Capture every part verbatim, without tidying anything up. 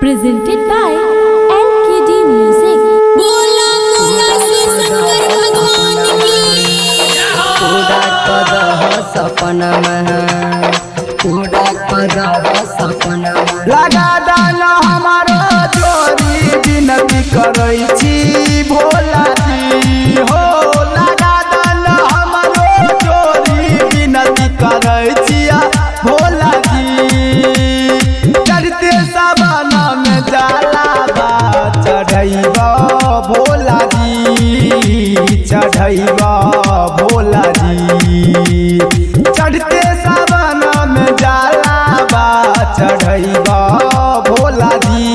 presented by L K D Music। बोला बोला श्री शंकर भगवान की पूरा कर सपना में पूरा कर सपना में लगा दाना हमारो जोरी विनती करै छी भोला जी हो। लगा दाना हमारो जोरी विनती करै छी भोला जी। चढ़ते सावन में जाला बा चढ़ैबा भोला जी चढ़ैबा भोला जी। चढ़ते सावन में जाला बा चढ़ैबा भोला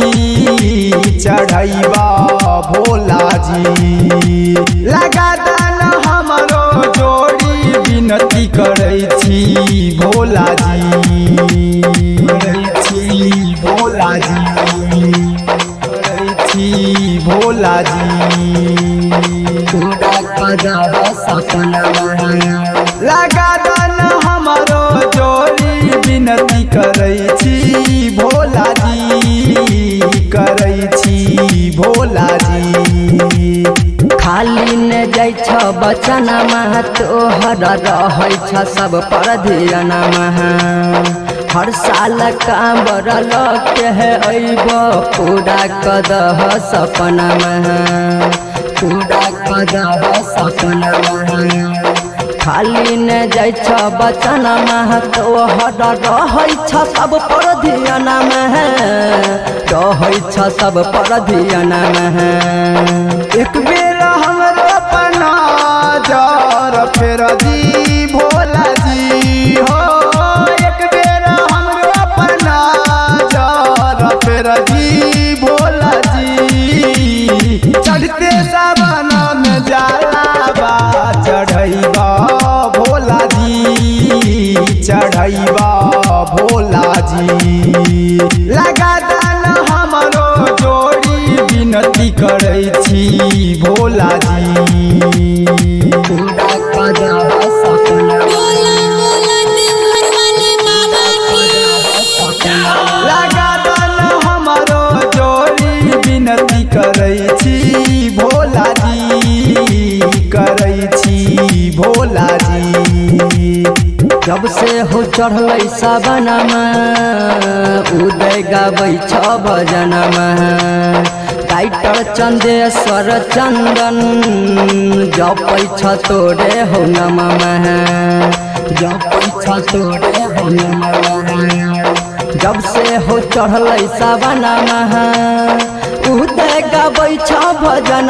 जी चढ़ैबा भोला जी। लगा दाना हमरो जोड़ी विनती करै छी भोला जी करै छी भोला जी करै छी भोला जी। पूरा कर सपना में लगा दाना हमारो जोड़ी विनती करै छी भोला जी करै छी भोला जी। खाली न जाइ छ बचन में तोहर रहै छ सब पर ध्यान में। हर साल कांवर के अइब पूरा कदह सपना में पूरा कदह सपना में। खाली न जाइ छ बचन में तोहर रहै छ सब पर ध्यान में रहै छ सब पर ध्यान में। एक बेर हमरो पना जार फेर दी भोला जी हो। एक बेर हमरो पना जार फेर दी भोला जी। चढ़ते सावन में जाला बा चढ़ैबा भोला जी चढ़ैबा भोला जी। लगा दाना हमरो जोड़ी विनती करै छी भोला जी पूरा कर सपना बोला बोला देवघर वाले बाबा की लगा दाना हमरो जोड़ी विनती करै छी भोला जी करै छी भोला जी। जब से हो चढ़ल सावन में उदय गाबै छ भजन में। टाइटर चंदेश्वर चंदन जपै छ तोरे हो नम में जपै छ तोरे हो नम में। जब से हो चढ़ल सावन में उदय गाबै छ भजन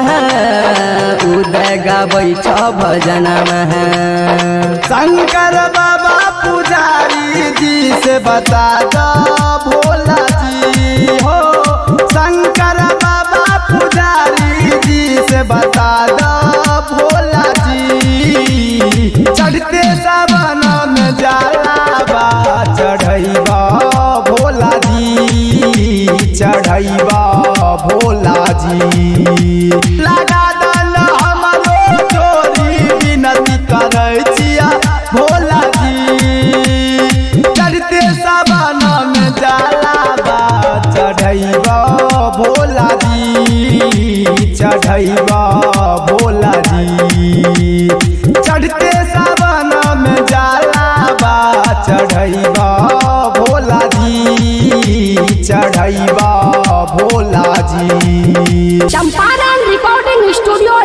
में उदय गाबै छ भजन में। शंकर बाबा पुजारी जी से बता दो भोला जी हो। शंकर बाबा पुजारी जी से बता दो भोला जी। चढ़ते सावन में जाला बा चढ़ैबा भोला जी चढ़ैबा भोला जी। लगा दाना हमारो जोड़ी विनती करै छिया भोला जी। चढ़ते सावन में जाला बा चढ़ैबा भोला जी चढ़ैबा भोला जी। चढ़ते सावन में जाला बा चढ़ैबा भोला जी चढ़ैबा भोला जी। Champaran recording studio